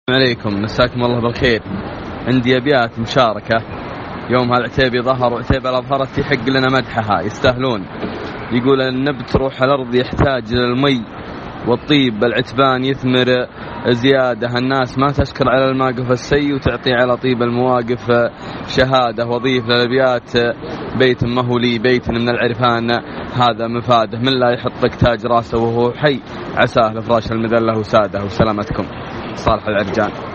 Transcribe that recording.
عليكم، مساكم الله بالخير. عندي أبيات مشاركة. يوم هالعتيبي ظهر وعتيبة أظهرت يحق لنا مدحها، يستاهلون. يقول النبت روح الأرض يحتاج للمي والطيب، العتبان يثمر زيادة. الناس ما تشكر على الماقف السي وتعطي على طيب المواقف شهادة. وضيف للأبيات بيت ما هو لي بيت من العرفان هذا مفاده، من لا يحطك تاج راسه وهو حي عساه لفراش المذلة وساده. وسلامتكم. صالح العرجان.